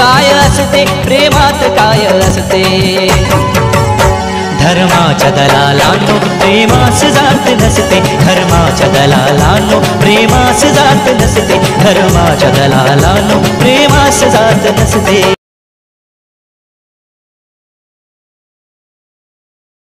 काय असते प्रेमात काय असते। धर्माच्या दलालांनो प्रेमास जात नसते, धर्माच्या दलालांनो प्रेमास जात नसते, धर्माच्या दलालांनो प्रेमास जात नसते।